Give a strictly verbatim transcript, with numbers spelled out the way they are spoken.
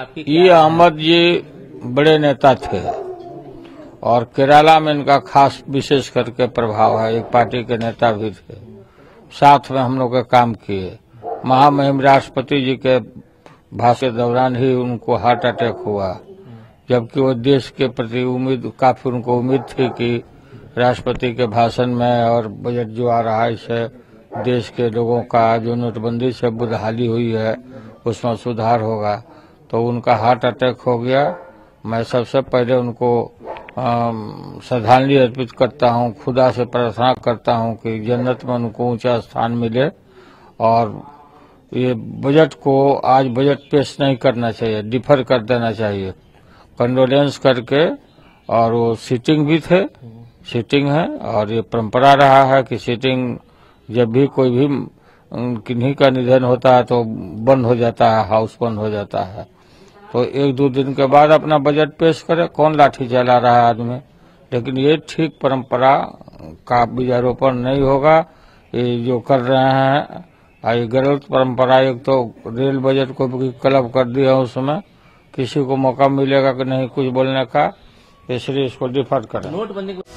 आपकी ये अहमद जी बड़े नेता थे और केरला में इनका खास विशेष करके प्रभाव है। एक पार्टी के नेता भी थे, साथ में हम लोग के काम किए। महामहिम राष्ट्रपति जी के भाषण के दौरान ही उनको हार्ट अटैक हुआ, जबकि वो देश के प्रति उम्मीद काफी उनको उम्मीद थी कि राष्ट्रपति के भाषण में और बजट जो आ रहा है इससे देश के लोगों का जो नोटबंदी से बुदहाली हुई है उसमें सुधार होगा। तो उनका हार्ट अटैक हो गया। मैं सबसे पहले उनको श्रद्धांजलि अर्पित करता हूं, खुदा से प्रार्थना करता हूं कि जन्नत में उनको ऊंचा स्थान मिले। और ये बजट को आज बजट पेश नहीं करना चाहिए, डिफर कर देना चाहिए, कंडोलेंस करके। और वो सीटिंग भी थे, सीटिंग है और ये परंपरा रहा है कि सीटिंग जब भी कोई भी किन्हीं का निधन होता है तो बंद हो जाता है, हाउस बंद हो जाता है। तो एक दो दिन के बाद अपना बजट पेश करे, कौन लाठी चला रहा है आदमी। लेकिन ये ठीक परंपरा का बीजारोपण नहीं होगा, ये जो कर रहे हैं ये गलत परंपरा। एक तो रेल बजट को भी क्लब कर दिया, उसमें किसी को मौका मिलेगा कि नहीं कुछ बोलने का, इसलिए इसको डिफर करें। नोटबंदी